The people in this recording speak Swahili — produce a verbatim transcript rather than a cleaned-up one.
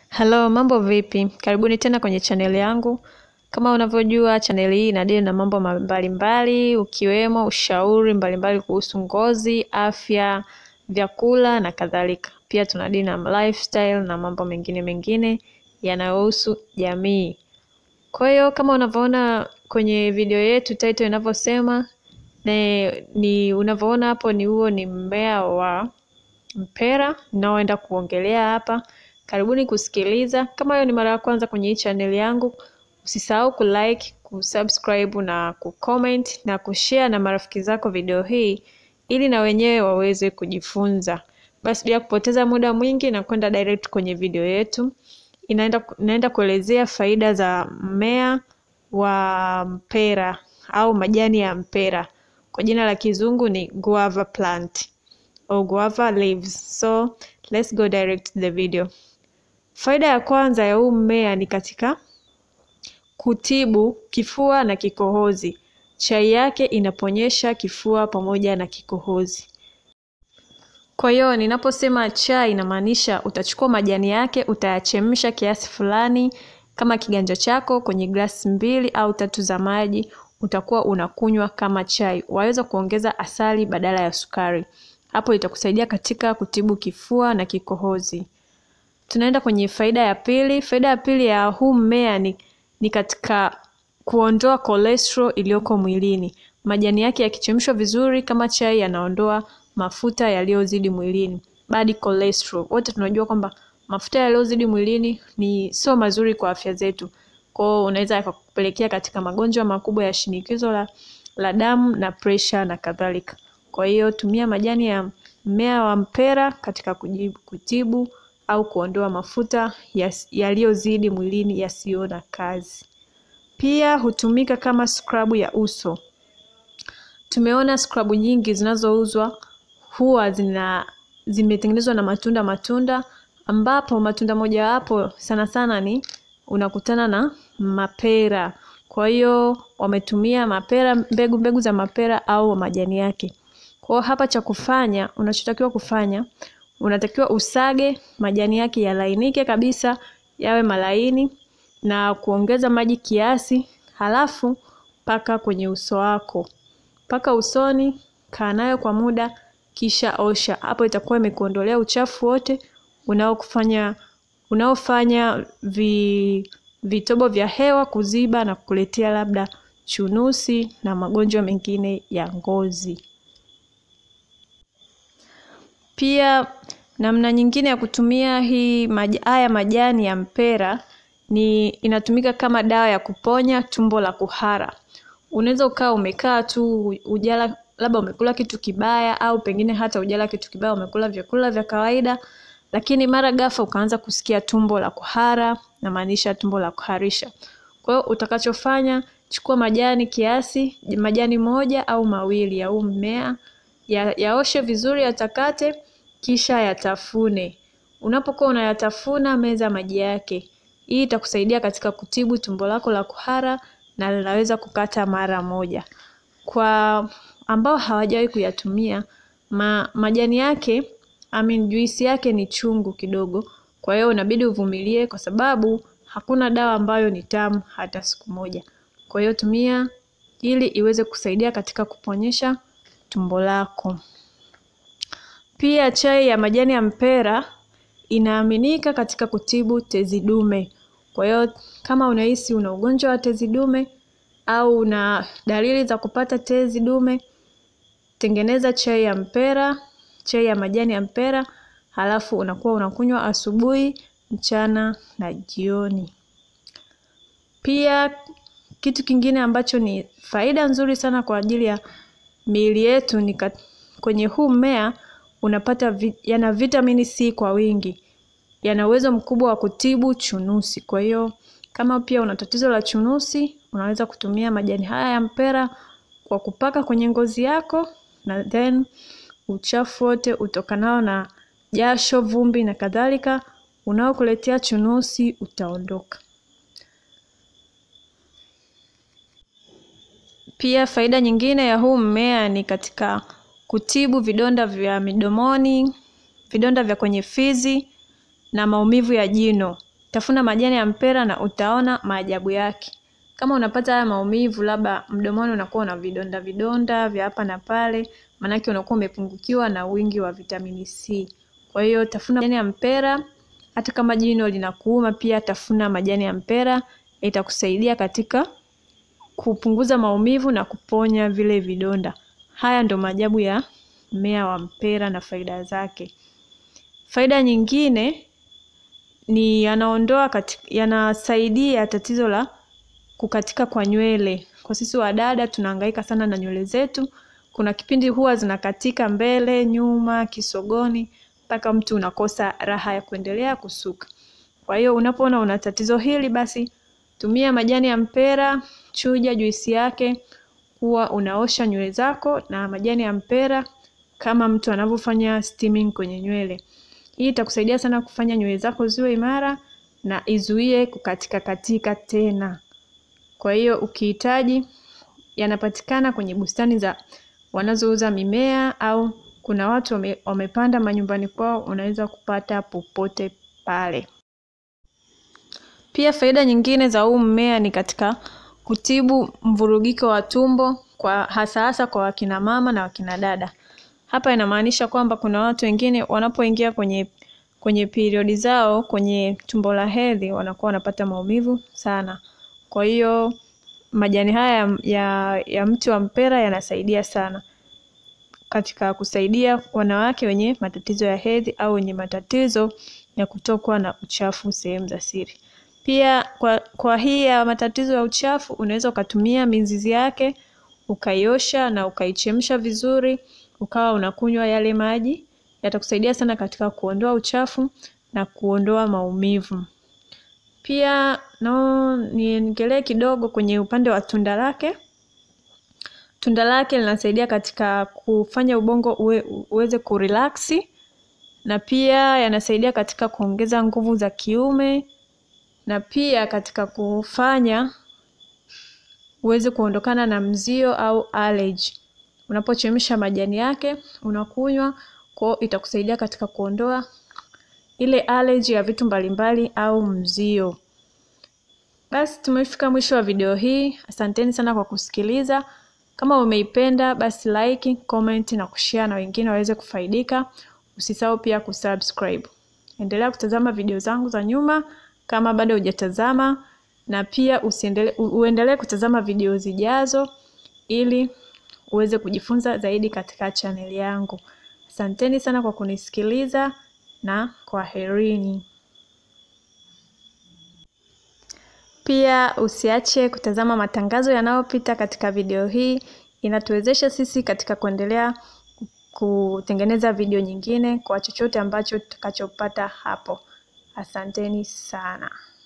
Hello, mambo vipi? Karibuni tena kwenye channel yangu. Kama unavyojua channel hii inadili na mambo mbalimbali, ukiwemo ushauri mbalimbali kuhusu ngozi, afya, vyakula na kadhalika. Pia tunadili na lifestyle na mambo mengine mengine yanayohusu jamii. Kwa hiyo kama unavyoona kwenye video yetu title inavyosema, ni unavyoona hapo ni huo ni mmea wa mpera ninaoenda kuongelea hapa. Karibuni kusikiliza. Kama hiyo ni mara ya kwanza kwenye hii channel yangu, usisahau kulike, kusubscribe na kucomment na kushare na marafiki zako video hii ili na wenyewe waweze kujifunza. Basi bila kupoteza muda mwingi na kwenda direct kwenye video yetu. Inaenda inaenda kuelezea faida za mmea wa mpera au majani ya mpera. Kwa jina la kizungu ni Guava plant or Guava leaves. So let's go direct to the video. Faida ya kwanza ya huu mmea ni katika kutibu kifua na kikohozi. Chai yake inaponyesha kifua pamoja na kikohozi. Kwa hiyo ninaposema chai inamaanisha utachukua majani yake, utayachemsha kiasi fulani kama kiganja chako kwenye glasi mbili au tatu za maji, utakuwa unakunywa kama chai. Waweza kuongeza asali badala ya sukari. Hapo itakusaidia katika kutibu kifua na kikohozi. Tunaenda kwenye faida ya pili. Faida ya pili ya huu mmea ni, ni katika kuondoa cholesterol iliyoko mwilini. Majani yake yakichemshwa vizuri kama chai yanaondoa mafuta yaliyozidi mwilini. Bad cholesterol. Wote tunajua kwamba mafuta yaliyozidi mwilini ni sio mazuri kwa afya zetu. Kwa hiyo unaweza yakakupelekea katika magonjwa makubwa ya shinikizo la, la damu na pressure na kadhalika. Kwa hiyo tumia majani ya mmea wa mpera katika kujibu, kutibu au kuondoa mafuta yaliyozidi mwilini yasiyo na kazi. Pia hutumika kama scrub ya uso. Tumeona scrub nyingi zinazouzwa huwa zina zimetengenezwa na matunda matunda ambapo matunda moja wapo sana sana ni unakutana na mapera. Kwa hiyo wametumia mapera, mbegu mbegu za mapera au majani yake. Kwa hapa cha kufanya, unachotakiwa kufanya, unatakiwa usage majani yake yalainike kabisa, yawe malaini na kuongeza maji kiasi, halafu paka kwenye uso wako. Paka usoni, kaa nayo kwa muda kisha osha. Hapo itakuwa imekuondolea uchafu wote unaokufanya unaofanya vi, vitobo vya hewa kuziba na kukuletea labda chunusi na magonjwa mengine ya ngozi. Pia namna nyingine ya kutumia hii maj, haya majani ya mpera ni inatumika kama dawa ya kuponya tumbo la kuhara. Unaweza ukaa umekaa tu ujala labda umekula kitu kibaya au pengine hata ujala kitu kibaya, umekula vyakula vya kawaida lakini mara ghafla ukaanza kusikia tumbo la kuhara, na maanisha tumbo la kuharisha. Kwa hiyo utakachofanya, chukua majani kiasi, majani moja au mawili ya huu mmea, ya, yaoshe vizuri, yatakate kisha yatafune. Unapokuwa unayatafuna, meza maji yake. Hii itakusaidia katika kutibu tumbo lako la kuhara na linaweza kukata mara moja. Kwa ambao hawajawahi kuyatumia, ma, majani yake, I mean juisi yake ni chungu kidogo. Kwa hiyo unabidi uvumilie kwa sababu hakuna dawa ambayo ni tamu hata siku moja. Kwa hiyo tumia ili iweze kusaidia katika kuponyesha tumbo lako. Pia chai ya majani ya mpera inaaminika katika kutibu tezi dume. Kwa hiyo kama unahisi una ugonjwa wa tezi dume au una dalili za kupata tezi dume, tengeneza chai ya mpera, chai ya majani ya mpera, halafu unakuwa unakunywa asubuhi, mchana na jioni. Pia kitu kingine ambacho ni faida nzuri sana kwa ajili ya miili yetu ni kat, kwenye huu mmea unapata vi, yana vitamini C kwa wingi. Yana uwezo mkubwa wa kutibu chunusi. Kwa hiyo kama pia una tatizo la chunusi, unaweza kutumia majani haya ya mpera kwa kupaka kwenye ngozi yako, na then uchafu wote utokanao na jasho, vumbi na kadhalika unaokuletea chunusi utaondoka. Pia faida nyingine ya huu mmea ni katika kutibu vidonda vya midomoni, vidonda vya kwenye fizi na maumivu ya jino. tafuna majani ya mpera na utaona maajabu yake. Kama unapata haya maumivu, labda mdomoni unakuwa na vidonda vidonda vya hapa na pale, manake unakuwa umepungukiwa na wingi wa vitamini C. Kwa hiyo tafuna majani ya mpera. Hata kama jino linakuuma, pia tafuna majani ya mpera, itakusaidia katika kupunguza maumivu na kuponya vile vidonda. Haya ndo maajabu ya mmea wa mpera na faida zake. Faida nyingine ni yanaondoa katika, yanasaidia tatizo la kukatika kwa nywele. Kwa sisi wadada tunahangaika sana na nywele zetu. Kuna kipindi huwa zinakatika mbele, nyuma, kisogoni, mpaka mtu unakosa raha ya kuendelea kusuka. Kwa hiyo unapoona una tatizo hili, basi tumia majani ya mpera, chuja juisi yake, huwa unaosha nywele zako na majani ya mpera kama mtu anavyofanya steaming kwenye nywele. Hii itakusaidia sana kufanya nywele zako ziwe imara na izuie kukatika katika tena. Kwa hiyo ukihitaji, yanapatikana kwenye bustani za wanazouza mimea, au kuna watu wame, wamepanda manyumbani kwao, unaweza kupata popote pale. Pia faida nyingine za huu mmea ni katika kutibu mvurugiko wa tumbo, kwa hasa hasa kwa wakina mama na wakina dada. Hapa inamaanisha kwamba kuna watu wengine wanapoingia kwenye kwenye periodi zao, kwenye tumbo la hedhi, wanakuwa wanapata maumivu sana. Kwa hiyo majani haya ya, ya mti wa mpera yanasaidia sana katika kusaidia wanawake wenye matatizo ya hedhi au wenye matatizo ya kutokwa na uchafu sehemu za siri. Pia kwa, kwa hii ya matatizo ya uchafu, unaweza ukatumia mizizi yake, ukaiosha na ukaichemsha vizuri, ukawa unakunywa yale maji. Yatakusaidia sana katika kuondoa uchafu na kuondoa maumivu. Pia no niongelee kidogo kwenye upande wa tunda lake. Tunda lake linasaidia katika kufanya ubongo uwe, uweze kurelaksi, na pia yanasaidia katika kuongeza nguvu za kiume, na pia katika kufanya uweze kuondokana na mzio au allergy. Unapochemsha majani yake unakunywa, kwa itakusaidia katika kuondoa ile allergy ya vitu mbalimbali au mzio. Basi tumefika mwisho wa video hii. Asanteni sana kwa kusikiliza. Kama umeipenda, basi like, comment na kushare na wengine waweze kufaidika. Usisahau pia kusubscribe. Endelea kutazama video zangu za nyuma kama bado hujatazama, na pia usiendelee uendelee kutazama video zijazo ili uweze kujifunza zaidi katika channel yangu. Asanteni sana kwa kunisikiliza na kwaherini. Pia usiache kutazama matangazo yanayopita katika video hii. Inatuwezesha sisi katika kuendelea kutengeneza video nyingine kwa chochote ambacho tutakachopata hapo. Asanteni sana.